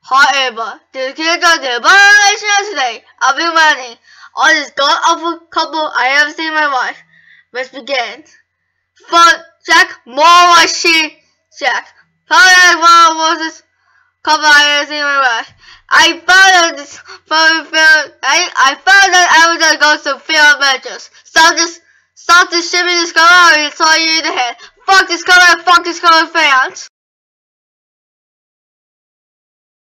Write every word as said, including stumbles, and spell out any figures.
However, the Kittyzok device today, I'll be running on this god-awful couple I have seen in my life. Let's begin. Flutterjack, more she Jack. Flutterjack was this couple I have seen in my life. I found out this from film. I I found out I was gonna go to field adventures. Stop this, stop this shipping this color and saw you in the head. Fuck this color, fuck this color fans.